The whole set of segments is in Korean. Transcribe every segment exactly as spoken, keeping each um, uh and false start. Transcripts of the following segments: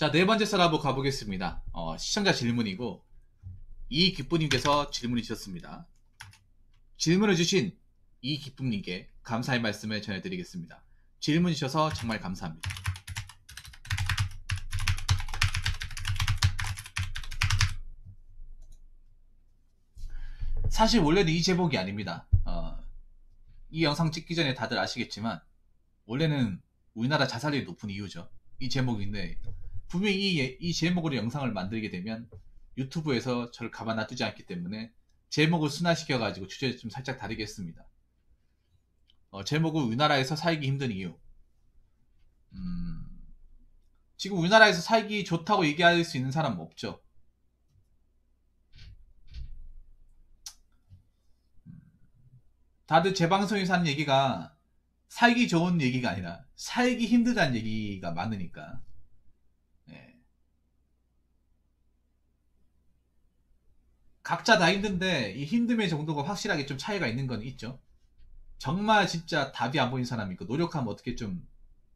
자, 네 번째 썰 한번 가보겠습니다. 어, 시청자 질문이고 이기쁨님께서 질문을 주셨습니다. 질문을 주신 이기쁨님께 감사의 말씀을 전해드리겠습니다. 질문 주셔서 정말 감사합니다. 사실 원래는 이 제목이 아닙니다. 어, 이 영상 찍기 전에 다들 아시겠지만 원래는 우리나라 자살률이 높은 이유죠. 이 제목인데 분명히 이, 이 제목으로 영상을 만들게 되면 유튜브에서 저를 가만 놔두지 않기 때문에 제목을 순화시켜 가지고 주제를 좀 살짝 다르게 했습니다. 어, 제목은 우리나라에서 살기 힘든 이유. 음, 지금 우리나라에서 살기 좋다고 얘기할 수 있는 사람은 없죠. 다들 제 방송에서 하는 얘기가 살기 좋은 얘기가 아니라 살기 힘들다는 얘기가 많으니까. 예. 각자 다 힘든데 이 힘듦의 정도가 확실하게 좀 차이가 있는 건 있죠. 정말 진짜 답이 안 보이는 사람이 있고 노력하면 어떻게 좀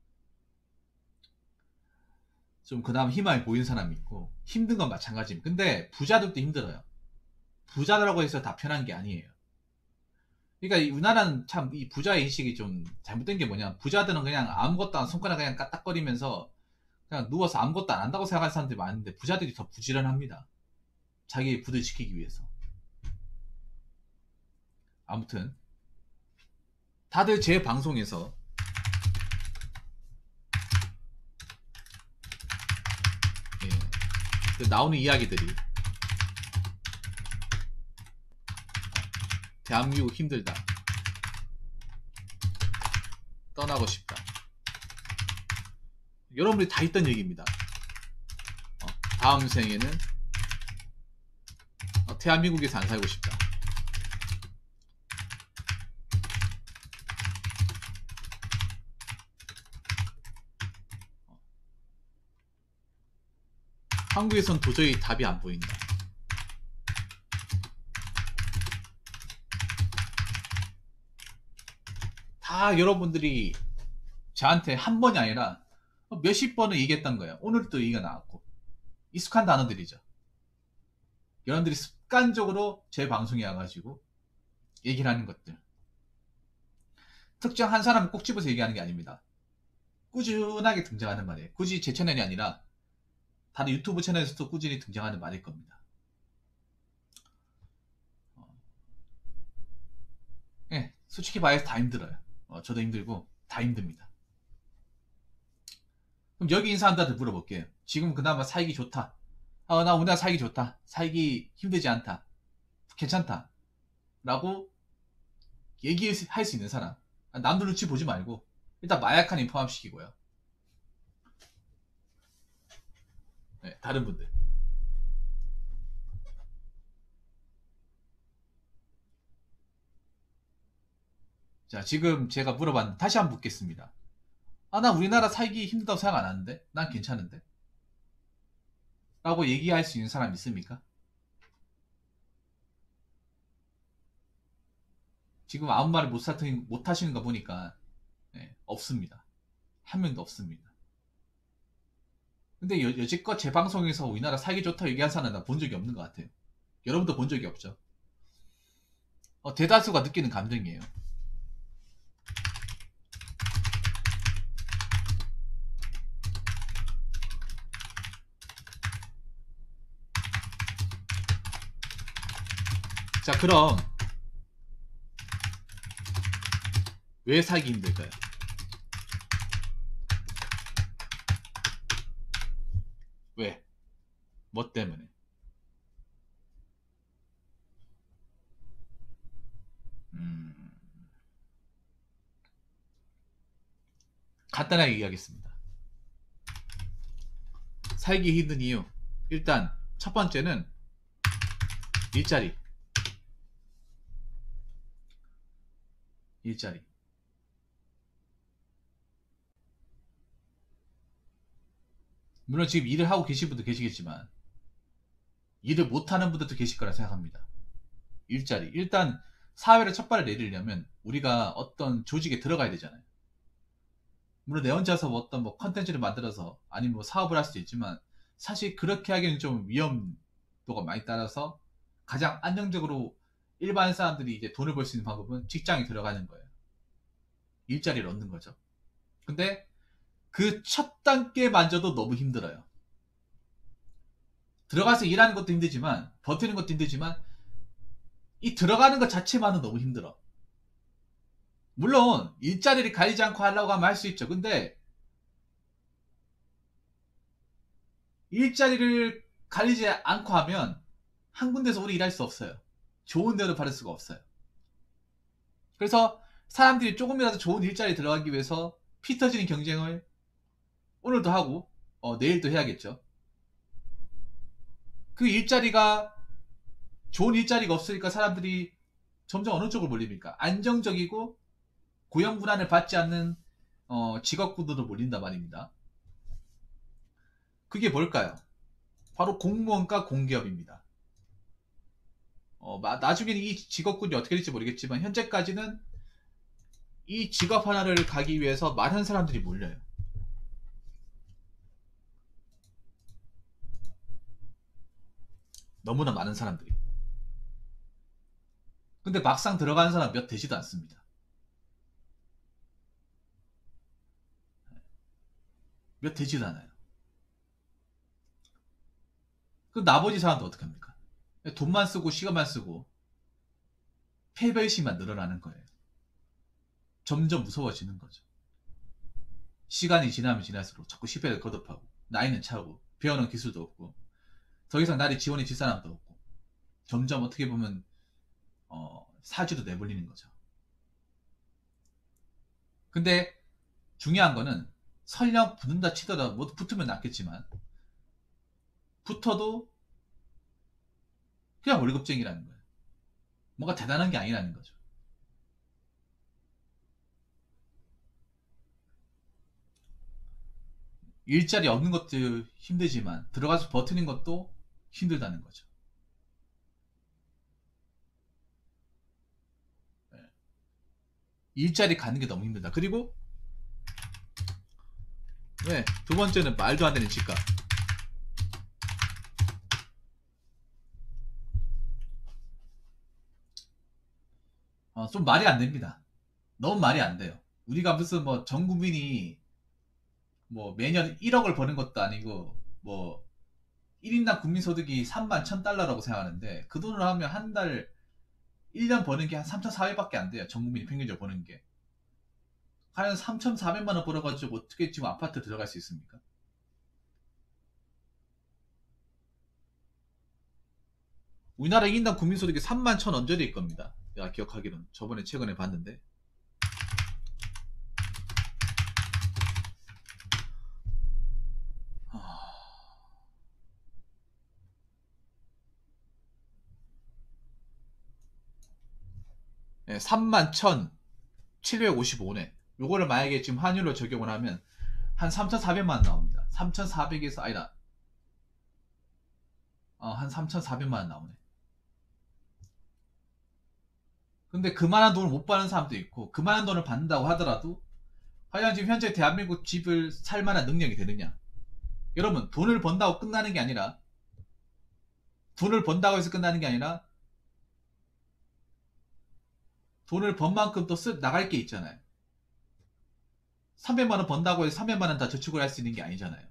좀 그나마 희망이 보이는 사람이 있고 힘든 건 마찬가지입니다. 근데 부자들도 힘들어요. 부자라고 해서 다 편한 게 아니에요. 그러니까 이 우리나라는 참 이 부자의 인식이 좀 잘못된 게 뭐냐, 부자들은 그냥 아무것도 안 손가락 그냥 까딱거리면서 그냥 누워서 아무것도 안 한다고 생각하는 사람들이 많은데 부자들이 더 부지런합니다. 자기 부를 지키기 위해서. 아무튼 다들 제 방송에서 예, 그 나오는 이야기들이 대한민국 힘들다, 떠나고 싶다, 여러분들이 다 했던 얘기입니다. 어, 다음 생에는 어, 대한민국에서 안 살고 싶다. 어, 한국에선 도저히 답이 안 보인다. 다 여러분들이 저한테 한 번이 아니라 몇십 번을 얘기했던 거예요. 오늘도 얘기가 나왔고 익숙한 단어들이죠. 여러분들이 습관적으로 제 방송에 와가지고 얘기를 하는 것들, 특정 한 사람을 꼭 집어서 얘기하는 게 아닙니다. 꾸준하게 등장하는 말이에요. 굳이 제 채널이 아니라 다른 유튜브 채널에서도 꾸준히 등장하는 말일 겁니다. 어, 예, 솔직히 말해서 다 힘들어요. 어, 저도 힘들고 다 힘듭니다. 그럼 여기 있는 사람들한테 물어볼게요. 지금 그나마 살기 좋다, 아, 나 우리나라 살기 좋다, 살기 힘들지 않다, 괜찮다 라고 얘기할 수 있는 사람, 남들 눈치 보지 말고 일단 마약한인 포함시키고요. 네, 다른 분들 자, 지금 제가 물어봤는데 다시 한번 묻겠습니다. 아, 나 우리나라 살기 힘들다고 생각 안 하는데, 난 괜찮은데 라고 얘기할 수 있는 사람 있습니까? 지금 아무 말을 못, 사튼, 못 하시는 거 보니까 네, 없습니다. 한 명도 없습니다. 근데 여, 여지껏 제 방송에서 우리나라 살기 좋다고 얘기한 사람은 나 본 적이 없는 것 같아요. 여러분도 본 적이 없죠. 어, 대다수가 느끼는 감정이에요. 자, 그럼 왜 살기 힘들까요? 왜? 뭐 때문에? 음, 간단하게 얘기하겠습니다. 살기 힘든 이유, 일단 첫 번째는 일자리. 일자리. 물론 지금 일을 하고 계신 분도 계시겠지만 일을 못하는 분들도 계실 거라 생각합니다. 일자리. 일단 사회로 첫 발을 내리려면 우리가 어떤 조직에 들어가야 되잖아요. 물론 내 혼자서 뭐 어떤 뭐 컨텐츠를 만들어서 아니면 뭐 사업을 할 수도 있지만 사실 그렇게 하기에는 좀 위험도가 많이 따라서 가장 안정적으로 일반 사람들이 이제 돈을 벌 수 있는 방법은 직장에 들어가는 거예요. 일자리를 얻는 거죠. 근데 그 첫 단계만져도 너무 힘들어요. 들어가서 일하는 것도 힘들지만 버티는 것도 힘들지만 이 들어가는 것 자체만은 너무 힘들어. 물론 일자리를 가리지 않고 하려고 하면 할 수 있죠. 근데 일자리를 가리지 않고 하면 한 군데서 오래 일할 수 없어요. 좋은 대우를 받을 수가 없어요. 그래서 사람들이 조금이라도 좋은 일자리에 들어가기 위해서 피 터지는 경쟁을 오늘도 하고 어, 내일도 해야겠죠. 그 일자리가 좋은 일자리가 없으니까 사람들이 점점 어느 쪽으로 몰립니까? 안정적이고 고용분한을 받지 않는 어, 직업군으로 몰린단 말입니다. 그게 뭘까요? 바로 공무원과 공기업입니다. 어, 나중에는 이 직업군이 어떻게 될지 모르겠지만 현재까지는 이 직업 하나를 가기 위해서 많은 사람들이 몰려요. 너무나 많은 사람들이. 근데 막상 들어가는 사람 몇 되지도 않습니다. 몇 되지도 않아요. 그럼 나머지 사람도 어떻게 합니까? 돈만 쓰고 시간만 쓰고 패배의식만 늘어나는 거예요. 점점 무서워지는 거죠. 시간이 지나면 지날수록 자꾸 실패를 거듭하고 나이는 차고 배우는 기술도 없고 더 이상 나를 지원해 줄 사람도 없고 점점 어떻게 보면 어, 사지로 내몰리는 거죠. 근데 중요한 거는 설령 붙는다 치더라도 뭐 붙으면 낫겠지만 붙어도 그냥 월급쟁이라는 거예요. 뭔가 대단한 게 아니라는 거죠. 일자리 얻는 것도 힘들지만 들어가서 버티는 것도 힘들다는 거죠. 일자리 갖는 게 너무 힘들다. 그리고 네, 두 번째는 말도 안 되는 집값. 어, 좀 말이 안 됩니다. 너무 말이 안 돼요. 우리가 무슨 뭐 전 국민이 뭐 매년 일억을 버는 것도 아니고 뭐 일 인당 국민소득이 삼만 천 달러라고 생각하는데 그 돈으로 하면 한 달 일 년 버는 게 한 삼천사백밖에 안 돼요. 전 국민이 평균적으로 버는 게. 과연 삼천사백만 원 벌어가지고 어떻게 지금 아파트 들어갈 수 있습니까? 우리나라 일 인당 국민소득이 삼만 천 언저리일 겁니다. 내가 기억하기로는 저번에 최근에 봤는데 네, 삼만 천칠백오십오 네. 요거를 만약에 지금 환율로 적용을 하면 한 삼천사백만 원 나옵니다. 삼천사백에서 아니다. 어, 한 삼천사백만 원 나오네. 근데 그만한 돈을 못 받는 사람도 있고 그만한 돈을 받는다고 하더라도 과연 지금 현재 대한민국 집을 살 만한 능력이 되느냐? 여러분 돈을 번다고 끝나는 게 아니라 돈을 번다고 해서 끝나는 게 아니라 돈을 번 만큼 또 쓰, 나갈 게 있잖아요. 삼백만 원 번다고 해서 삼백만 원 다 저축을 할 수 있는 게 아니잖아요.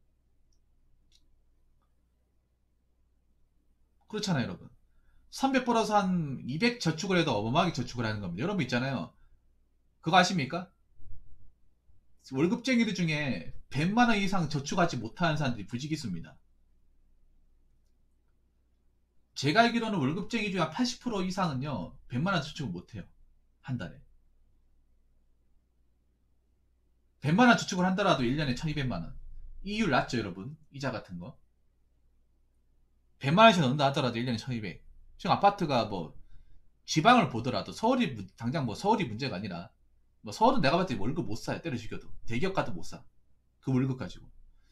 그렇잖아요, 여러분. 삼백 벌어서 한 이백 저축을 해도 어마어마하게 저축을 하는 겁니다. 여러분 있잖아요. 그거 아십니까? 월급쟁이들 중에 백만 원 이상 저축하지 못하는 사람들이 부지기수입니다. 제가 알기로는 월급쟁이 중에 한 팔십 퍼센트 이상은요, 백만 원 저축을 못해요. 한 달에. 백만 원 저축을 한다라도 일 년에 천이백만 원. 이율 낮죠, 여러분? 이자 같은 거. 백만 원씩 넣는다 하더라도 일 년에 천이백. 지금 아파트가 뭐, 지방을 보더라도 서울이, 당장 뭐 서울이 문제가 아니라, 뭐 서울은 내가 봤을 때 월급 못 사요. 때려 죽여도. 대기업 가도 못 사. 그 월급 가지고.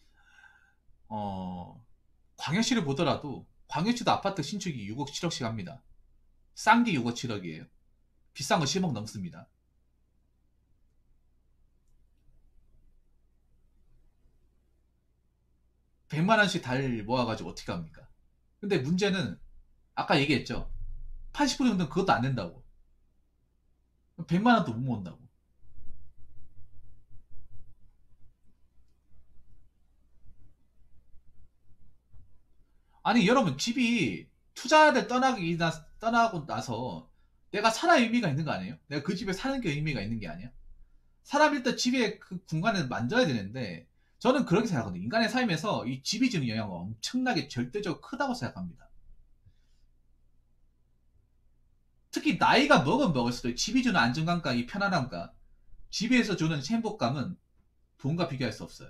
어, 광역시를 보더라도, 광역시도 아파트 신축이 육억, 칠억씩 합니다. 싼 게 육억, 칠억이에요. 비싼 거 십억 넘습니다. 백만 원씩 달 모아가지고 어떻게 합니까? 근데 문제는 아까 얘기했죠. 팔십 퍼센트 정도는 그것도 안 된다고. 백만 원도 못 모은다고. 아니 여러분 집이 투자를 떠나기 나, 떠나고 나서 내가 살아 의미가 있는 거 아니에요? 내가 그 집에 사는 게 의미가 있는 게 아니야? 사람이 일단 집의 그 공간을 만져야 되는데 저는 그렇게 생각하거든요. 인간의 삶에서 이 집이 주는 영향은 엄청나게 절대적으로 크다고 생각합니다. 특히 나이가 먹으면 먹을수록 집이 주는 안정감과 이 편안함과 집에서 주는 행복감은 돈과 비교할 수 없어요.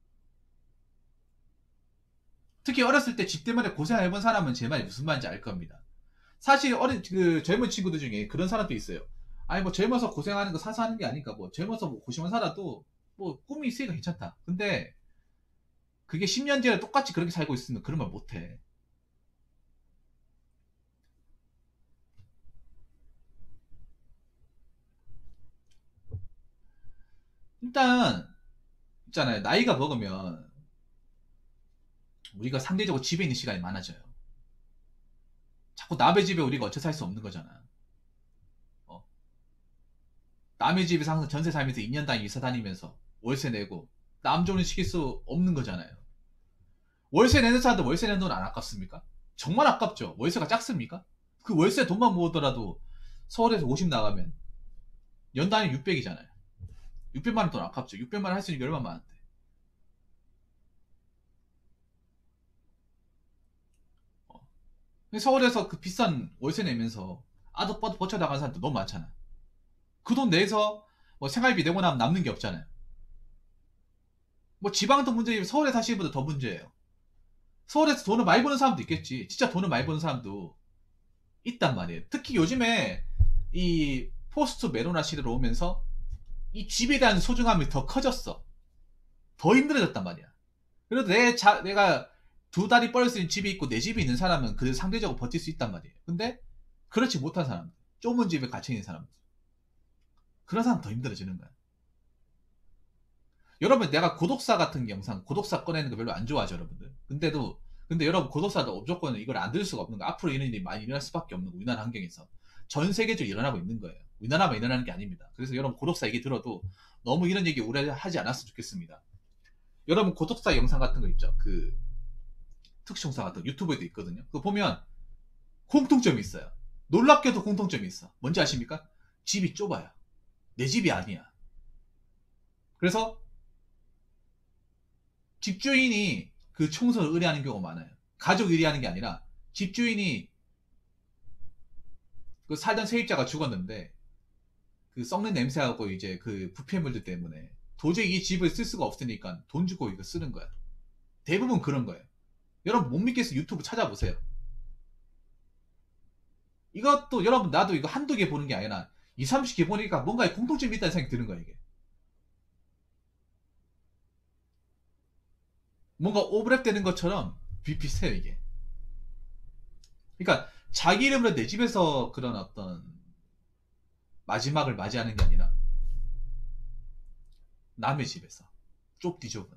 특히 어렸을 때 집 때문에 고생해본 사람은 제 말이 무슨 말인지 알 겁니다. 사실 어린 그 젊은 친구들 중에 그런 사람도 있어요. 아니 뭐 젊어서 고생하는 거 사서 하는 게 아니까 뭐 젊어서 뭐 고시만 살아도 뭐 꿈이 있으니까 괜찮다. 근데 그게 십 년 전에 똑같이 그렇게 살고 있으면 그런 말 못해. 일단 있잖아요. 나이가 먹으면 우리가 상대적으로 집에 있는 시간이 많아져요. 자꾸 남의 집에 우리가 어째 살 수 없는 거잖아. 어. 남의 집에서 항상 전세 살면서 이 년 단위 이사 다니면서 월세 내고 남 좋은 시킬 수 없는 거잖아요. 월세 내는 사람도 월세 내는 돈 안 아깝습니까? 정말 아깝죠. 월세가 작습니까? 그 월세 돈만 모으더라도 서울에서 오십 나가면 연 단위 육백이잖아요. 육백만 원 돈 아깝죠. 육백만 원 할 수 있는 게 얼마나 많은데. 어. 서울에서 그 비싼 월세 내면서 아득바득 버텨나가는 사람도 너무 많잖아. 그 돈 내서 뭐 생활비 내고 나면 남는 게 없잖아요. 뭐 지방도 문제지만 서울에 사시는 분들 더 문제예요. 서울에서 돈을 많이 버는 사람도 있겠지. 진짜 돈을 많이 버는 사람도 있단 말이에요. 특히 요즘에 이 포스트 메로나 시대로 오면서 이 집에 대한 소중함이 더 커졌어. 더 힘들어졌단 말이야. 그래도 내 자, 내가 두 다리 뻘 수 있는 집이 있고 내 집이 있는 사람은 그래도 상대적으로 버틸 수 있단 말이에요. 근데 그렇지 못한 사람들, 좁은 집에 갇혀 있는 사람들, 그런 사람 더 힘들어지는 거야. 여러분 내가 고독사 같은 영상, 고독사 꺼내는 거 별로 안 좋아하죠, 여러분들. 근데도 근데 여러분 고독사도 무조건 이걸 안 들을 수가 없는 거. 앞으로 이런 일이 많이 일어날 수밖에 없는 거. 우리나라 환경에서 전 세계적으로 일어나고 있는 거예요. 우리나라만 일어나는 게 아닙니다. 그래서 여러분 고독사 얘기 들어도 너무 이런 얘기 우려하지 않았으면 좋겠습니다. 여러분 고독사 영상 같은 거 있죠? 그 특수 영상 같은 거 유튜브에도 있거든요. 그거 보면 공통점이 있어요. 놀랍게도 공통점이 있어. 뭔지 아십니까? 집이 좁아요. 내 집이 아니야. 그래서 집주인이 그 청소를 의뢰하는 경우가 많아요. 가족 의뢰하는 게 아니라 집주인이 그 살던 세입자가 죽었는데 그 썩는 냄새하고 이제 그 부패물들 때문에 도저히 이 집을 쓸 수가 없으니까 돈 주고 이거 쓰는 거야. 대부분 그런 거예요. 여러분 못 믿겠어 유튜브 찾아보세요. 이것도 여러분 나도 이거 한두 개 보는 게 아니라 이, 삼십 개 보니까 뭔가 공통점이 있다는 생각이 드는 거야 이게. 뭔가 오버랩 되는 것처럼 비슷해요 이게. 그러니까 자기 이름으로 내 집에서 그런 어떤 마지막을 맞이하는 게 아니라 남의 집에서 좁디 좁은.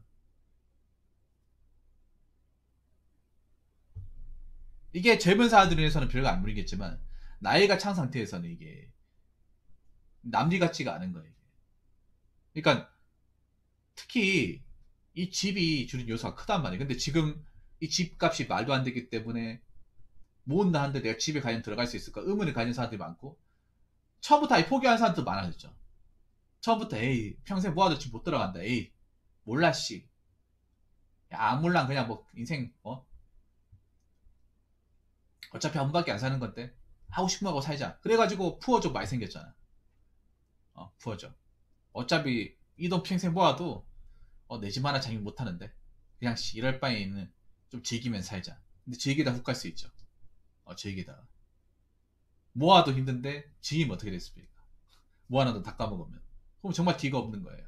이게 젊은 사람들에서는 별거 안 보이겠지만 나이가 찬 상태에서는 이게 남리 같지가 않은 거예요. 그러니까 특히 이 집이 주는 요소가 크단 말이에요. 근데 지금 이 집값이 말도 안 되기 때문에 모은다 한데 내가 집에 과연 들어갈 수 있을까 의문을 가진 사람들이 많고 처음부터 아예 포기하는 사람도 많아졌죠. 처음부터 에이 평생 모아도 집 못 들어간다. 에이 몰라 씨. 야, 안 몰라 그냥 뭐 인생 어 어차피 한 번밖에 안 사는 건데 하고 싶은 거 하고 살자. 그래가지고 푸어족 많이 생겼잖아. 어 푸어족. 어차피 이 돈 평생 모아도 어, 내 집 하나 장인 못하는데 그냥 씨, 이럴 바에는 좀 즐기면 살자. 근데 즐기다 훅 갈 수 있죠. 어 즐기다가 모아도 힘든데 즐기면 어떻게 됐습니까? 모아놔도 다 까먹으면 그럼 정말 뒤가 없는 거예요.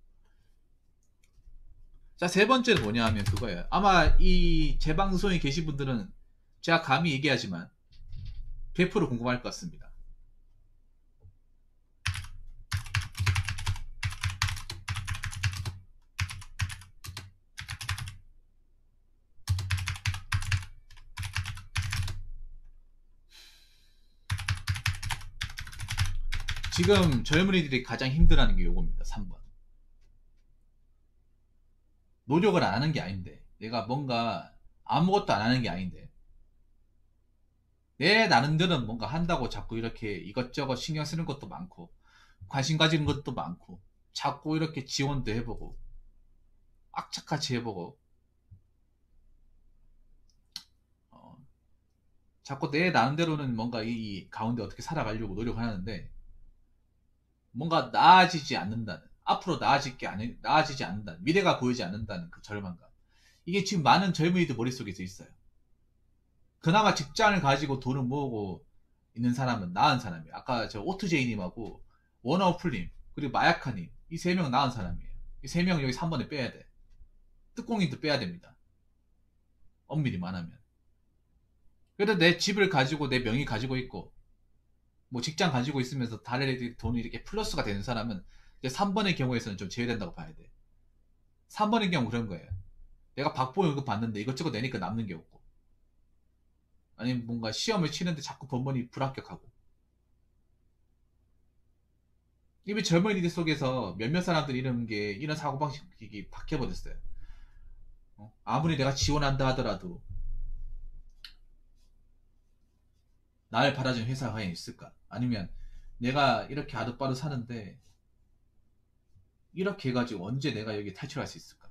자, 세 번째는 뭐냐 하면 그거예요. 아마 이 재방송에 계신 분들은 제가 감히 얘기하지만 백 퍼센트 궁금할 것 같습니다. 지금 젊은이들이 가장 힘들어하는 게 요겁니다. 삼 번. 노력을 안 하는 게 아닌데, 내가 뭔가 아무것도 안 하는 게 아닌데, 내 나름대로는 뭔가 한다고 자꾸 이렇게 이것저것 신경 쓰는 것도 많고, 관심 가지는 것도 많고, 자꾸 이렇게 지원도 해보고, 악착같이 해보고, 어, 자꾸 내 나름대로는 뭔가 이 가운데 어떻게 살아가려고 노력하는데, 뭔가 나아지지 않는다는, 앞으로 나아질 게 아니, 나아지지 않는다는, 미래가 보이지 않는다는 그 절망감. 이게 지금 많은 젊은이들 머릿속에서 있어요. 그나마 직장을 가지고 돈을 모으고 있는 사람은 나은 사람이에요. 아까 저 오투제이님하고 원어플님, 그리고 마야카님, 이 세 명 나은 사람이에요. 이 세 명 여기 삼 번에 빼야 돼. 뜻공님도 빼야 됩니다. 엄밀히 말하면. 그래도 내 집을 가지고 내 명의 가지고 있고, 뭐 직장 가지고 있으면서 다른 돈이 이렇게 플러스가 되는 사람은 이제 삼 번의 경우에서는 좀 제외된다고 봐야 돼. 삼 번의 경우 그런 거예요. 내가 박보연금 받는데 이것저것 내니까 남는 게 없고, 아니면 뭔가 시험을 치는데 자꾸 번번이 불합격하고. 이미 젊은이들 속에서 몇몇 사람들 이런 게, 이런 사고방식이 박혀버렸어요. 어? 아무리 내가 지원한다 하더라도 나를 받아준 회사가 과연 있을까? 아니면 내가 이렇게 아득바득 사는데 이렇게 해가지고 언제 내가 여기 탈출할 수 있을까?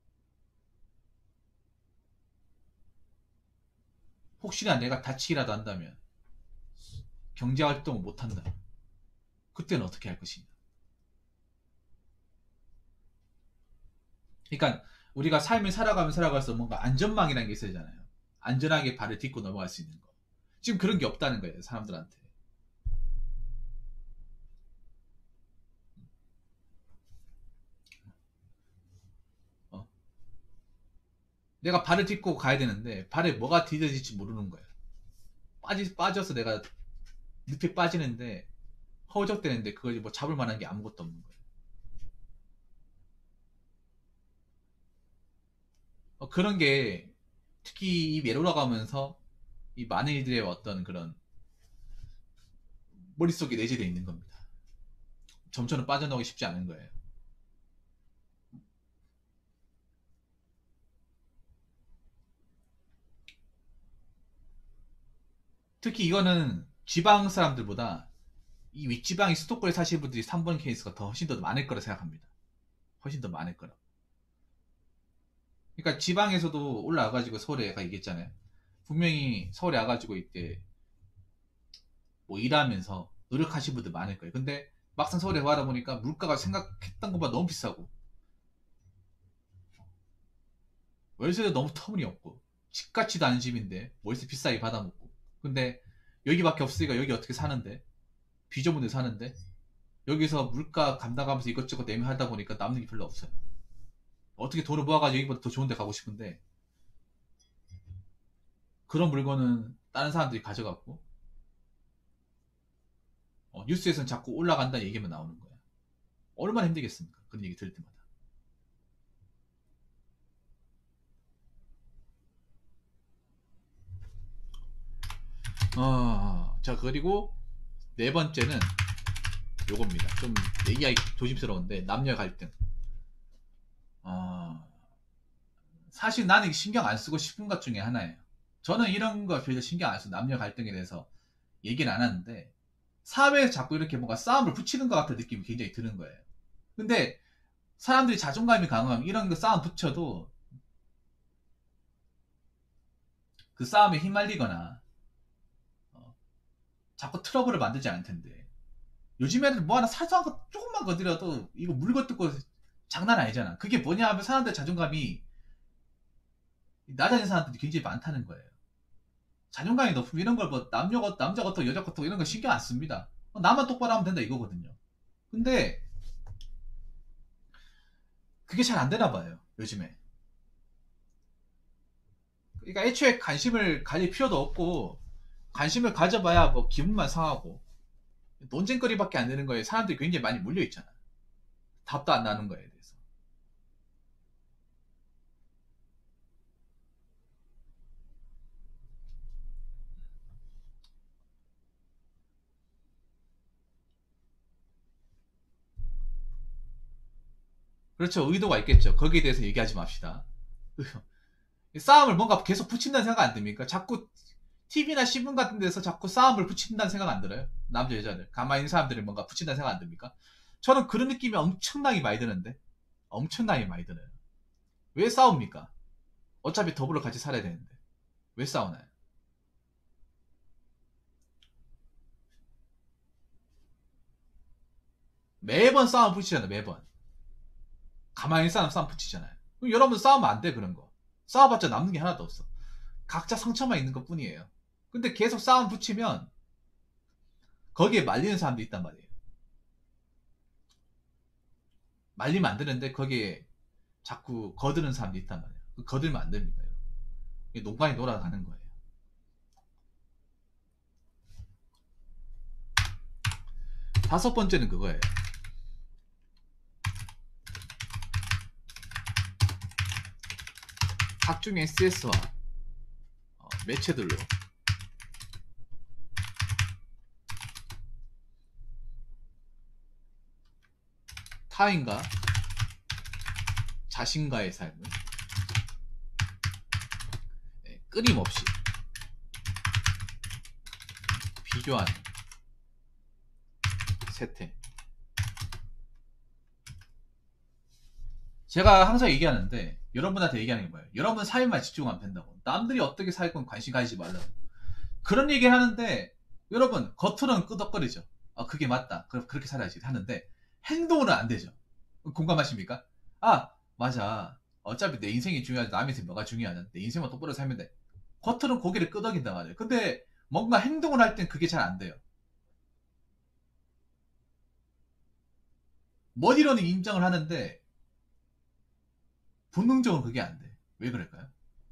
혹시나 내가 다치기라도 한다면, 경제활동을 못한다, 그때는 어떻게 할 것이냐? 그러니까 우리가 삶을 살아가면 살아갈수록 뭔가 안전망이라는 게 있어야 되잖아요. 안전하게 발을 딛고 넘어갈 수 있는 거. 지금 그런 게 없다는 거예요, 사람들한테. 어? 내가 발을 딛고 가야 되는데 발에 뭐가 디뎌질지 모르는 거예요. 빠지, 빠져서 내가 늪에 빠지는데, 허우적대는데 그걸 뭐 잡을 만한 게 아무것도 없는 거예요. 어, 그런 게 특히 이 외로라 가면서 이 많은 이들의 어떤 그런 머릿속에 내재되어 있는 겁니다. 점처럼 빠져나오기 쉽지 않은 거예요. 특히 이거는 지방 사람들보다 이 윗지방의 수도권에 사시는 분들이 삼 번 케이스가 더 훨씬 더 많을 거라 생각합니다. 훨씬 더 많을 거라. 그러니까 지방에서도 올라와가지고 서울에 가 있겠잖아요. 분명히 서울에 와가지고 이때 뭐 일하면서 노력하신 분들 많을 거예요. 근데 막상 서울에 와다 보니까 물가가 생각했던 것보다 너무 비싸고, 월세도 너무 터무니없고, 집같지도 않은 집인데 월세 비싸게 받아먹고, 근데 여기밖에 없으니까 여기 어떻게 사는데, 비전문에 사는데 여기서 물가 감당하면서 이것저것 내면 하다 보니까 남는 게 별로 없어요. 어떻게 돈을 모아가지고 여기보다 더 좋은 데 가고 싶은데, 그런 물건은 다른 사람들이 가져갔고, 어, 뉴스에서는 자꾸 올라간다는 얘기만 나오는 거예요. 얼마나 힘들겠습니까? 그런 얘기 들을 때마다. 어, 자, 그리고 네 번째는 요겁니다. 좀 얘기하기 조심스러운데, 남녀 갈등. 어, 사실 나는 신경 안 쓰고 싶은 것 중에 하나예요. 저는 이런 거 별로 신경 안 쓰고 남녀 갈등에 대해서 얘기를 안 하는데, 사회에서 자꾸 이렇게 뭔가 싸움을 붙이는 것 같은 느낌이 굉장히 드는 거예요. 근데 사람들이 자존감이 강하면 이런 거 싸움 붙여도 그 싸움에 휘말리거나 어, 자꾸 트러블을 만들지 않을 텐데, 요즘에는 뭐 하나 사소한 거 조금만 건드려도 이거 물고 뜯고 장난 아니잖아. 그게 뭐냐 하면 사람들 자존감이 낮아진 사람들이 굉장히 많다는 거예요. 자존감이 높으면 이런 걸 뭐 남녀 것 남자 것도 여자 것도 이런 거 신경 안 씁니다. 어, 나만 똑바로 하면 된다 이거거든요. 근데 그게 잘 안 되나 봐요, 요즘에. 그러니까 애초에 관심을 가질 필요도 없고, 관심을 가져봐야 뭐 기분만 상하고 논쟁거리밖에 안 되는 거에 사람들이 굉장히 많이 몰려 있잖아. 답도 안 나는 거에 대해서. 그렇죠. 의도가 있겠죠. 거기에 대해서 얘기하지 맙시다. 싸움을 뭔가 계속 붙인다는 생각 안 듭니까? 자꾸 티비나 신문 같은 데서 자꾸 싸움을 붙인다는 생각 안 들어요? 남자 여자들 가만히 있는 사람들이 뭔가 붙인다는 생각 안 듭니까? 저는 그런 느낌이 엄청나게 많이 드는데 엄청나게 많이 드네요. 왜 싸웁니까? 어차피 더불어 같이 살아야 되는데 왜 싸우나요? 매번 싸움 붙이잖아요. 매번 가만히 있는 사람 싸움 붙이잖아요. 그럼 여러분 싸우면 안 돼. 그런 거 싸워봤자 남는 게 하나도 없어. 각자 상처만 있는 것 뿐이에요. 근데 계속 싸움 붙이면 거기에 말리는 사람도 있단 말이에요. 말리면 안 되는데 거기에 자꾸 거드는 사람도 있단 말이에요. 거들면 안 됩니다. 이게 농간이 돌아가는 거예요. 다섯 번째는 그거예요. 각종의 에스엔에스와 어, 매체들로 타인과 자신과의 삶을 네, 끊임없이 비교하는 세태. 제가 항상 얘기하는데 여러분한테 얘기하는 게 뭐예요? 여러분 삶에만 집중하면 된다고. 남들이 어떻게 살 건 관심 가지지 말라고. 그런 얘기를 하는데 여러분 겉으로는 끄덕거리죠. 아 그게 맞다. 그럼 그렇게 살아야지 하는데 행동으로는 안 되죠. 공감하십니까? 아 맞아. 어차피 내 인생이 중요하지 남의 인생 뭐가 중요하냐. 내 인생만 똑바로 살면 돼. 겉으로는 고개를 끄덕인단 말이에요. 근데 뭔가 행동을 할 땐 그게 잘 안 돼요. 머리로는 인정을 하는데 본능적으로 그게 안 돼. 왜 그럴까요?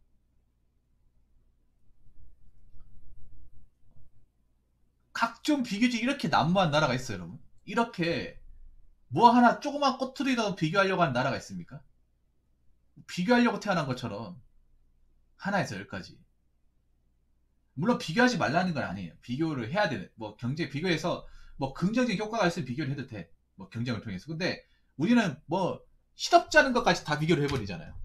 각종 비교지 이렇게 난무한 나라가 있어요, 여러분. 이렇게 뭐 하나 조그만 꼬투리라도 비교하려고 하는 나라가 있습니까? 비교하려고 태어난 것처럼 하나에서 열까지. 물론 비교하지 말라는 건 아니에요. 비교를 해야 되는. 뭐 경제 비교해서 뭐 긍정적인 효과가 있으면 비교를 해도 돼. 뭐 경쟁을 통해서. 근데 우리는 뭐 시덥지 않은 것까지 다 비교를 해버리잖아요.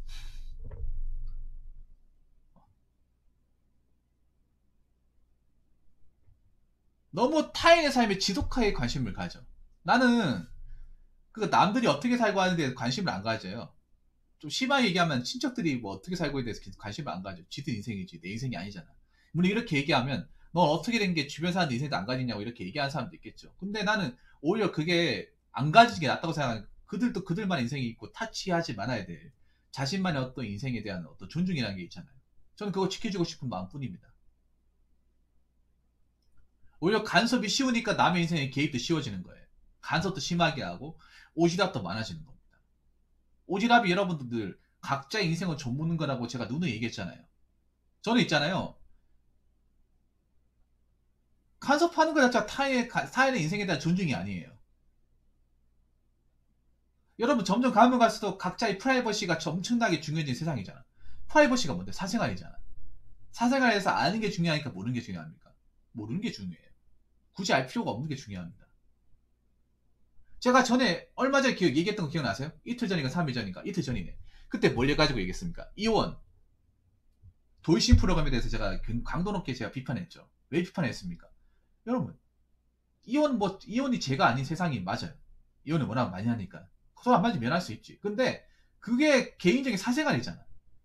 너무 타인의 삶에 지독하게 관심을 가져. 나는 그 남들이 어떻게 살고 하는데 관심을 안 가져요. 좀 심하게 얘기하면 친척들이 뭐 어떻게 살고 있는데 대해서 관심을 안 가져. 지들 인생이지 내 인생이 아니잖아. 물론 이렇게 얘기하면 넌 어떻게 된 게 주변 사람들 인생도 안 가지냐고 이렇게 얘기하는 사람도 있겠죠. 근데 나는 오히려 그게 안 가지는 게 낫다고 생각하는. 그들도 그들만의 인생이 있고 타치하지 말아야 돼. 자신만의 어떤 인생에 대한 어떤 존중이라는 게 있잖아요. 저는 그거 지켜주고 싶은 마음뿐입니다. 오히려 간섭이 쉬우니까 남의 인생에 개입도 쉬워지는 거예요. 간섭도 심하게 하고 오지랖도 많아지는 겁니다. 오지랖이 여러분들 각자의 인생을 좀묻는 거라고 제가 누누이 얘기했잖아요. 저는 있잖아요. 간섭하는 것 자체가 타인의, 타인의 인생에 대한 존중이 아니에요. 여러분 점점 가면 갈수록 각자의 프라이버시가 엄청나게 중요해진 세상이잖아. 프라이버시가 뭔데? 사생활이잖아. 사생활에서 아는 게 중요하니까 모르는 게 중요합니까? 모르는 게 중요해요. 굳이 알 필요가 없는 게 중요합니다. 제가 전에 얼마 전에 기억, 얘기했던 거 기억나세요? 이틀 전인가 삼 일 전인가? 이틀 전이네. 그때 뭘 해가지고 얘기했습니까? 이원 도이신 프로그램에 대해서 제가 강도 높게 제가 비판했죠. 왜 비판했습니까? 여러분 이혼 뭐 이혼이 죄가 아닌 세상이 맞아요. 이혼을 워낙 많이 하니까 서로 한마디 면할 수 있지. 근데 그게 개인적인 사생활이잖아.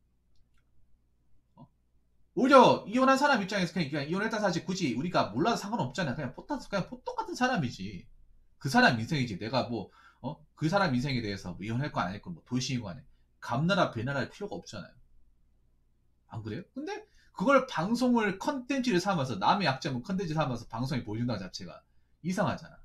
어? 오히려 이혼한 사람 입장에서 그냥, 그냥 이혼했다 사실 굳이 우리가 몰라도 상관없잖아. 그냥 포 그냥 똑같은 사람이지. 그 사람 인생이지. 내가 뭐 어? 그 사람 인생에 대해서 뭐 이혼할 거 안 할 거 뭐 돌싱이고 안해. 감나라 배나라 할 필요가 없잖아요. 안 그래요? 근데 그걸 방송을 컨텐츠를 삼아서 남의 약점은 컨텐츠 삼아서 방송에 보여준다는 자체가 이상하잖아.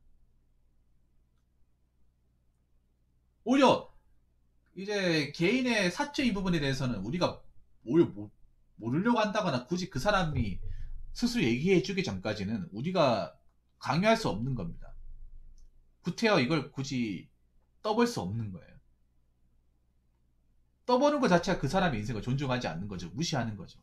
오히려 이제 개인의 사적 이 부분에 대해서는 우리가 오히려 모르려고 한다거나 굳이 그 사람이 스스로 얘기해 주기 전까지는 우리가 강요할 수 없는 겁니다. 구태여 이걸 굳이 떠볼 수 없는 거예요. 떠보는 것 자체가 그 사람의 인생을 존중하지 않는 거죠. 무시하는 거죠.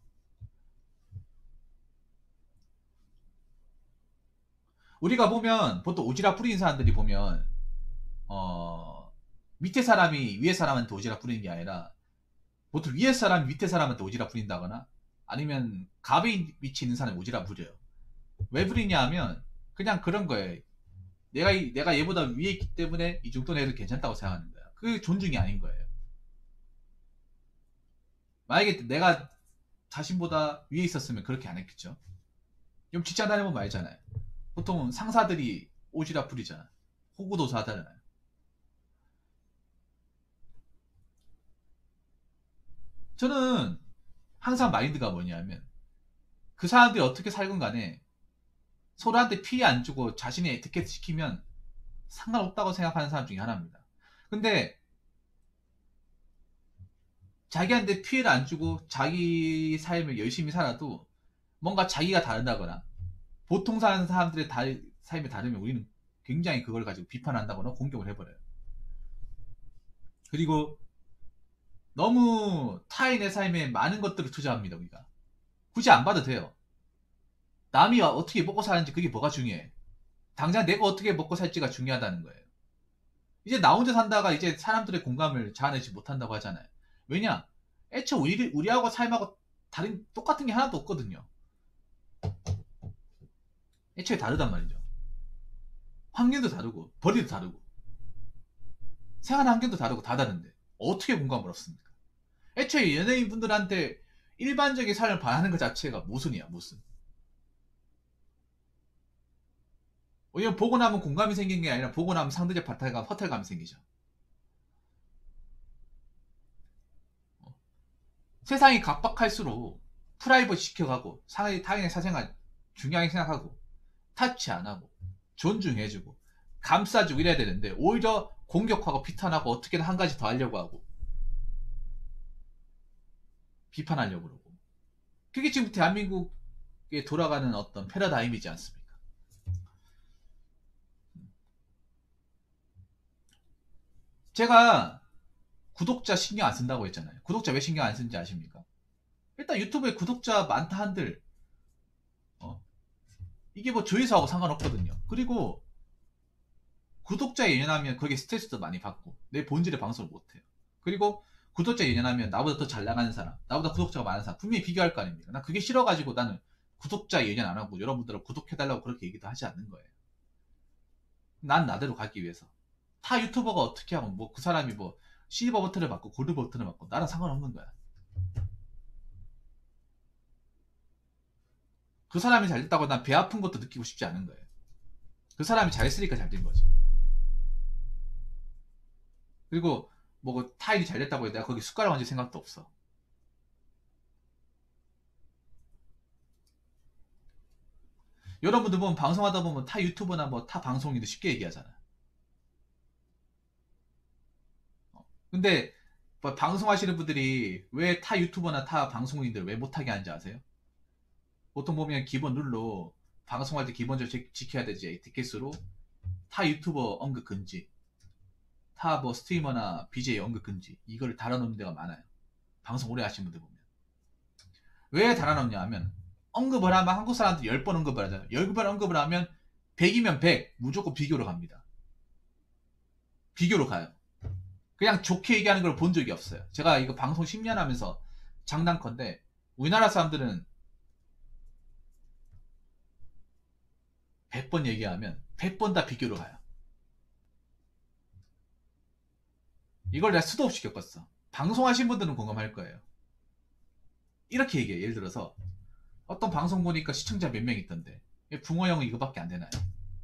우리가 보면 보통 오지랖 부리는 사람들이 보면 어 밑에 사람이 위에 사람한테 오지랖 부리는 게 아니라 보통 위에 사람이 밑에 사람한테 오지랖 부린다거나 아니면 갑의 위치에 있는 사람이 오지랖 부려요. 왜 부리냐 하면 그냥 그런 거예요. 내가 이- 내가 얘보다 위에 있기 때문에 이 정도는 해도 괜찮다고 생각하는 거야. 그 존중이 아닌 거예요. 만약에 내가 자신보다 위에 있었으면 그렇게 안 했겠죠. 좀 직장 다니면 알잖아요. 보통 상사들이 오지랖 부리잖아. 호구도사 하잖아요. 저는 항상 마인드가 뭐냐면 그 사람들이 어떻게 살건 간에 서로한테 피해 안 주고 자신이 에티켓 시키면 상관없다고 생각하는 사람 중에 하나입니다. 근데 자기한테 피해를 안 주고 자기 삶을 열심히 살아도 뭔가 자기가 다르다거나 보통 사는 사람들의 다, 삶이 다르면 우리는 굉장히 그걸 가지고 비판한다거나 공격을 해버려요. 그리고 너무 타인의 삶에 많은 것들을 투자합니다. 우리가 굳이 안 봐도 돼요. 남이 어떻게 먹고 사는지 그게 뭐가 중요해. 당장 내가 어떻게 먹고 살지가 중요하다는 거예요. 이제 나 혼자 산다가 이제 사람들의 공감을 자아내지 못한다고 하잖아요. 왜냐? 애초에 우리, 우리하고 삶하고 다른 똑같은 게 하나도 없거든요. 애초에 다르단 말이죠. 환경도 다르고 벌이도 다르고 생활 환경도 다르고 다 다른데 어떻게 공감을 없습니까? 애초에 연예인분들한테 일반적인 삶을 바라는 것 자체가 모순이야, 모순. 왜냐면 보고 나면 공감이 생긴 게 아니라 보고 나면 상대적 파탈감, 허탈감이 생기죠. 어. 세상이 각박할수록 프라이버시 시켜가고 상의 타인의 사생활 중요하게 생각하고 타치 안 하고 존중해주고 감싸주고 이래야 되는데 오히려 공격하고 비탄하고 어떻게든 한 가지 더 하려고 하고 비판하려고 그러고 그게 지금 대한민국에 돌아가는 어떤 패러다임이지 않습니까? 제가 구독자 신경 안 쓴다고 했잖아요. 구독자 왜 신경 안 쓰는지 아십니까? 일단 유튜브에 구독자 많다 한들 어, 이게 뭐 조회수하고 상관없거든요. 그리고 구독자에 연연하면 거기에 스트레스도 많이 받고 내 본질의 방송을 못해요. 그리고 구독자에 연연하면 나보다 더 잘 나가는 사람, 나보다 구독자가 많은 사람 분명히 비교할 거 아닙니까? 난 그게 싫어가지고 나는 구독자에 연연 안 하고 여러분들은 구독해달라고 그렇게 얘기도 하지 않는 거예요. 난 나대로 가기 위해서. 타 유튜버가 어떻게 하면 뭐 그 사람이 뭐 실버 버튼을 받고 골드 버튼을 받고 나랑 상관없는 거야. 그 사람이 잘 됐다고 난 배 아픈 것도 느끼고 싶지 않은 거예요. 그 사람이 잘했으니까 잘 된 거지. 그리고 뭐 타일이 잘 됐다고 해 내가 거기 숟가락 얹을 생각도 없어. 여러분들 보면 방송하다 보면 타 유튜버나 뭐 타 방송인도 쉽게 얘기하잖아. 어. 근데 뭐 방송하시는 분들이 왜 타 유튜버나 타 방송인들 왜 못하게 하는지 아세요? 보통 보면 기본 룰로 방송할 때 기본적으로 지, 지켜야 되지 에티켓으로 타 유튜버 언급 금지, 타 뭐 스트리머나 비제이 언급 금지 이걸 달아놓는 데가 많아요. 방송 오래 하신 분들 보면. 왜 달아놓냐 하면 언급을 하면 한국 사람들 십 번 언급을 하잖아요. 십 번 언급을 하면 백이면 백 무조건 비교로 갑니다. 비교로 가요. 그냥 좋게 얘기하는 걸 본 적이 없어요. 제가 이거 방송 십 년 하면서 장난컨대 우리나라 사람들은 백 번 얘기하면 백 번 다 비교로 가요. 이걸 내가 수도 없이 겪었어. 방송하신 분들은 공감할 거예요. 이렇게 얘기해. 예를 들어서 어떤 방송 보니까 시청자 몇 명 있던데 붕어 형은 이거밖에 안 되나요?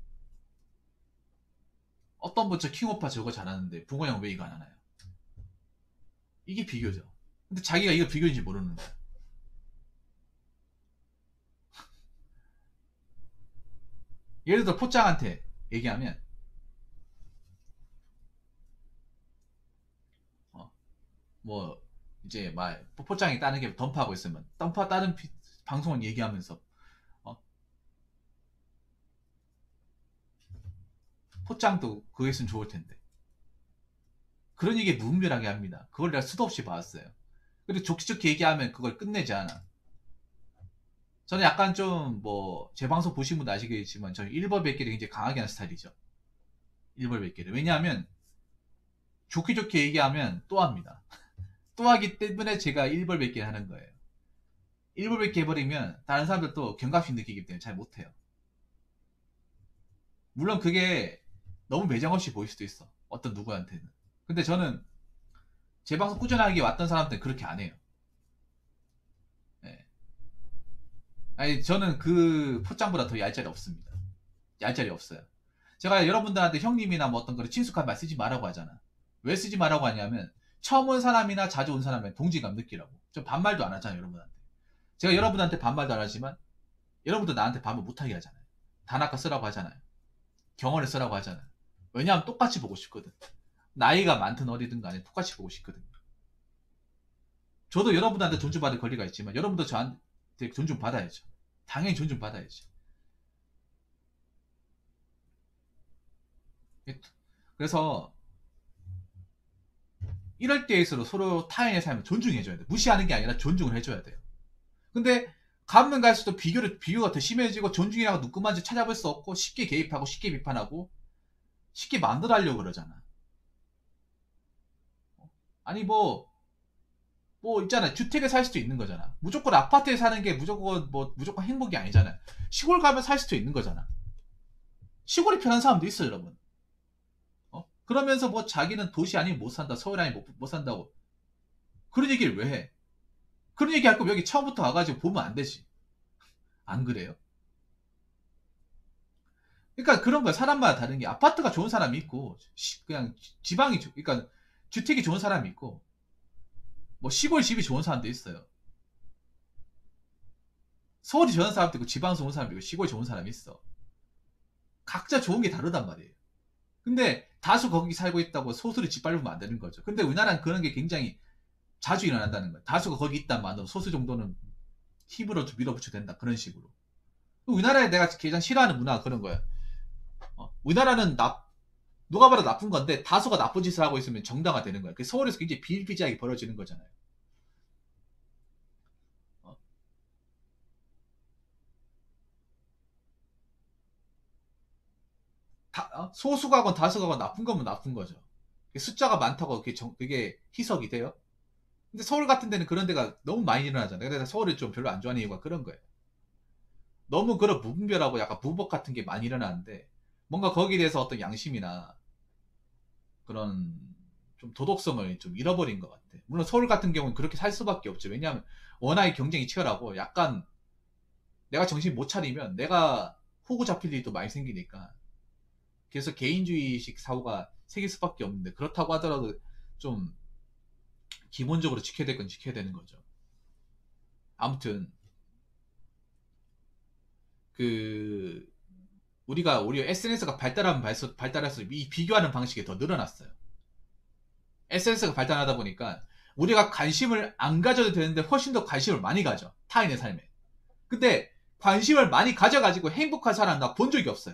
어떤 분 저 킹오파 저거 잘하는데 붕어 형은 왜 이거 안 하나요? 이게 비교죠. 근데 자기가 이거 비교인지 모르는 거야. 예를 들어 포장한테 얘기하면 어, 뭐 이제 막 포장이 다른 게 덤프하고 있으면 덤프 다른 피, 방송을 얘기하면서 어, 포장도 그거 있으면 좋을 텐데 그런 얘기 무분별하게 합니다. 그걸 내가 수도 없이 봤어요. 그리고 좋게 좋게 얘기하면 그걸 끝내지 않아. 저는 약간 좀 뭐 제 방송 보신 분도 아시겠지만 저는 일벌백계를 굉장히 강하게 하는 스타일이죠. 일벌백계를. 왜냐하면 좋게 좋게 얘기하면 또 합니다. 또 하기 때문에 제가 일벌백계를 하는 거예요. 일벌백계 해버리면 다른 사람들도 경각심 느끼기 때문에 잘 못해요. 물론 그게 너무 매장 없이 보일 수도 있어. 어떤 누구한테는. 근데 저는 제 방송 꾸준하게 왔던 사람들은 그렇게 안 해요. 네. 아니, 저는 그 포장보다 더 얄짤이 없습니다. 얄짤이 없어요. 제가 여러분들한테 형님이나 뭐 어떤 그런 친숙한 말 쓰지 말라고 하잖아. 왜 쓰지 말라고 하냐면 처음 온 사람이나 자주 온 사람의 동질감 느끼라고. 저 반말도 안 하잖아요, 여러분한테. 제가 여러분한테 반말도 안 하지만 여러분도 나한테 반말 못하게 하잖아요. 단아까 쓰라고 하잖아요. 경언을 쓰라고 하잖아요. 왜냐하면 똑같이 보고 싶거든. 나이가 많든 어리든 간에 똑같이 보고 싶거든요. 저도 여러분한테 존중받을 권리가 있지만 여러분도 저한테 존중받아야죠. 당연히 존중받아야죠. 그래서 이럴 때일수록 서로 타인의 삶을 존중해줘야 돼. 무시하는 게 아니라 존중을 해줘야 돼요. 근데 가면 갈수록 비교를, 비교가 더 심해지고 존중이라고 누구만지 찾아볼 수 없고 쉽게 개입하고 쉽게 비판하고 쉽게 만들어 하려고 그러잖아. 아니 뭐, 뭐 있잖아. 주택에 살 수도 있는 거잖아. 무조건 아파트에 사는 게 무조건 뭐 무조건 행복이 아니잖아. 시골 가면 살 수도 있는 거잖아. 시골이 편한 사람도 있어, 여러분. 어? 그러면서 뭐 자기는 도시 아니면 못 산다, 서울 아니면 못, 못 산다고. 그런 얘기를 왜 해? 그런 얘기 할 거면 여기 처음부터 와가지고 보면 안 되지. 안 그래요? 그러니까 그런 거야. 사람마다 다른 게 아파트가 좋은 사람이 있고 시- 그냥 지방이 좋- 그러니까 주택이 좋은 사람이 있고 뭐 시골 집이 좋은 사람도 있어요. 서울이 좋은 사람도 있고 지방 좋은 사람도 있고 시골 좋은 사람이 있어. 각자 좋은 게 다르단 말이에요. 근데 다수 거기 살고 있다고 소수를 짓밟으면 안 되는 거죠. 근데 우리나라는 그런 게 굉장히 자주 일어난다는 거예요. 다수가 거기 있다만 소수 정도는 힘으로 좀 밀어붙여야 된다. 그런 식으로. 우리나라에 내가 가장 싫어하는 문화가 그런 거야. 어, 우리나라는 나, 누가 봐도 나쁜 건데 다수가 나쁜 짓을 하고 있으면 정당화되는 거야. 그 서울에서 굉장히 비일비재하게 벌어지는 거잖아요. 어, 다, 어? 소수가건 다수가건 나쁜 거면 나쁜 거죠. 숫자가 많다고 그게, 정, 그게 희석이 돼요? 근데 서울 같은 데는 그런 데가 너무 많이 일어나잖아요. 그래서 서울을 좀 별로 안 좋아하는 이유가 그런 거예요. 너무 그런 무분별하고 약간 부복 같은 게 많이 일어나는데 뭔가 거기에 대해서 어떤 양심이나 그런 좀 도덕성을 좀 잃어버린 것 같아. 물론 서울 같은 경우는 그렇게 살 수밖에 없죠. 왜냐하면 워낙에 경쟁이 치열하고 약간 내가 정신 못 차리면 내가 호구 잡힐 일도 많이 생기니까 그래서 개인주의식 사고가 생길 수밖에 없는데 그렇다고 하더라도 좀 기본적으로 지켜야 될 건 지켜야 되는 거죠. 아무튼 그 우리가 우리 에스엔에스가 발달하면 발달할수록 이 비교하는 방식이 더 늘어났어요. 에스엔에스가 발달하다 보니까 우리가 관심을 안 가져도 되는데 훨씬 더 관심을 많이 가져. 타인의 삶에. 근데 관심을 많이 가져가지고 행복한 사람 나 본 적이 없어요.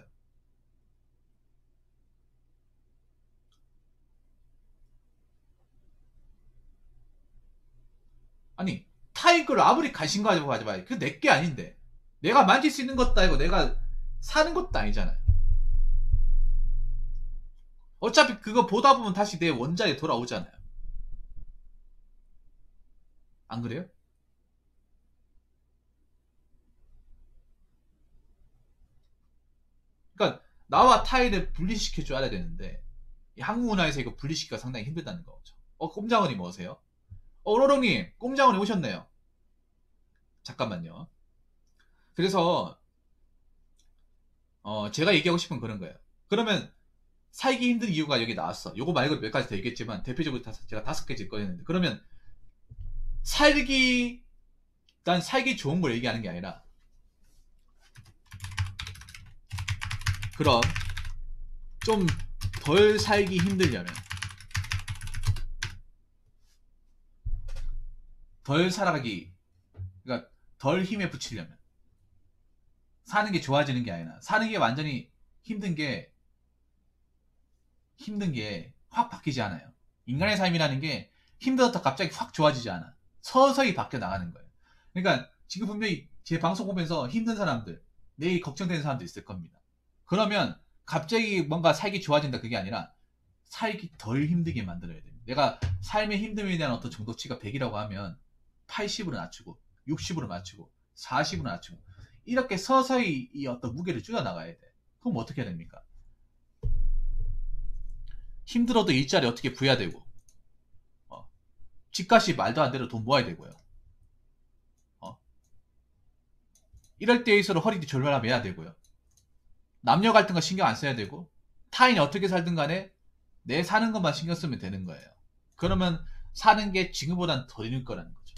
아니 타인 걸 아무리 관심 가지고 하지 마. 그 내 게 아닌데. 내가 만질 수 있는 것도 아니고 내가 사는 것도 아니잖아요. 어차피 그거 보다 보면 다시 내 원자에 돌아오잖아요. 안 그래요? 그러니까 나와 타인을 분리시켜 줘야 되는데 이 한국 문화에서 이거 분리시키기가 상당히 힘들다는 거죠. 어, 꼼장어님 어서세요? 어, 로롱님, 꼼장어님 오셨네요. 잠깐만요. 그래서 어, 제가 얘기하고 싶은 그런 거예요. 그러면 살기 힘든 이유가 여기 나왔어. 요거 말고 몇 가지 더 얘기했지만 대표적으로 다섯, 제가 다섯 개째 꺼냈는데 그러면 살기 난 살기 좋은 걸 얘기하는 게 아니라 그럼 좀 덜 살기 힘들려면 덜 살아가기 그러니까 덜 힘에 붙이려면 사는 게 좋아지는 게 아니라 사는 게 완전히 힘든 게 힘든 게 확 바뀌지 않아요. 인간의 삶이라는 게 힘들었다 갑자기 확 좋아지지 않아. 서서히 바뀌어 나가는 거예요. 그러니까 지금 분명히 제 방송 보면서 힘든 사람들, 내일 걱정되는 사람도 있을 겁니다. 그러면 갑자기 뭔가 살기 좋아진다 그게 아니라 살기 덜 힘들게 만들어야 됩니다. 내가 삶의 힘듦에 대한 어떤 정도치가 백이라고 하면 팔십으로 낮추고 육십으로 낮추고 사십으로 낮추고 이렇게 서서히 이 어떤 무게를 줄여나가야 돼. 그럼 어떻게 해야 됩니까? 힘들어도 일자리 어떻게 구해야 되고, 어, 집값이 말도 안 되로 돈 모아야 되고요. 어, 이럴 때일수록 허리띠 졸라라 매야 되고요. 남녀 갈등과 신경 안 써야 되고, 타인이 어떻게 살든 간에 내 사는 것만 신경 쓰면 되는 거예요. 그러면 사는 게 지금보단 더 힘들 거라는 거죠.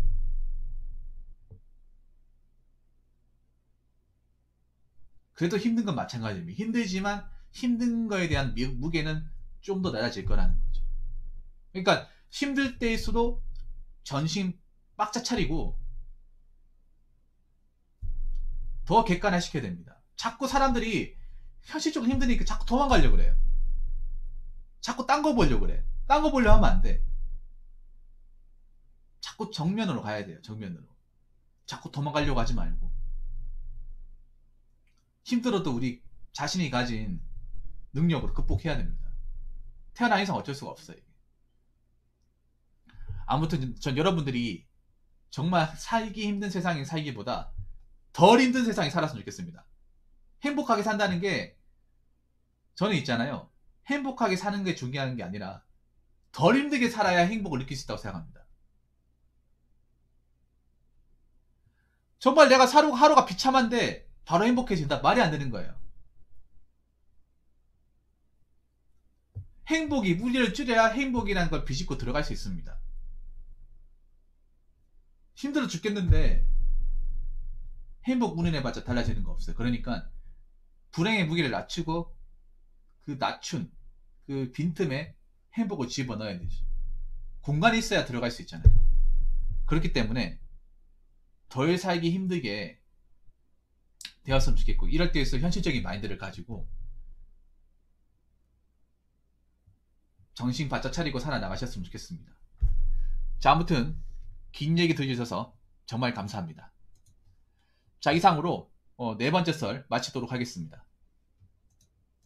그래도 힘든 건 마찬가지입니다. 힘들지만 힘든 거에 대한 무게는 좀 더 낮아질 거라는 거죠. 그러니까 힘들 때일수록 전신 빡짝 차리고 더 객관화시켜야 됩니다. 자꾸 사람들이 현실적으로 힘드니까 자꾸 도망가려고 그래요. 자꾸 딴 거 보려고 그래. 딴 거 보려고 하면 안 돼. 자꾸 정면으로 가야 돼요. 정면으로. 자꾸 도망가려고 하지 말고. 힘들어도 우리 자신이 가진 능력으로 극복해야 됩니다. 태어난 이상 어쩔 수가 없어요. 아무튼 전 여러분들이 정말 살기 힘든 세상에 살기보다 덜 힘든 세상에 살았으면 좋겠습니다. 행복하게 산다는 게 저는 있잖아요. 행복하게 사는 게 중요한 게 아니라 덜 힘들게 살아야 행복을 느낄 수 있다고 생각합니다. 정말 내가 하루, 하루가 비참한데 바로 행복해진다? 말이 안 되는 거예요. 행복이 무리를 줄여야 행복이라는 걸 비집고 들어갈 수 있습니다. 힘들어 죽겠는데 행복 운운해봤자 달라지는 거 없어요. 그러니까 불행의 무게를 낮추고 그 낮춘 그 빈틈에 행복을 집어넣어야 되죠. 공간이 있어야 들어갈 수 있잖아요. 그렇기 때문에 덜 살기 힘들게 되었으면 좋겠고, 이럴 때에서 현실적인 마인드를 가지고 정신 바짝 차리고 살아나가셨으면 좋겠습니다. 자, 아무튼 긴 얘기 들려주셔서 정말 감사합니다. 자, 이상으로 어, 네 번째 썰 마치도록 하겠습니다.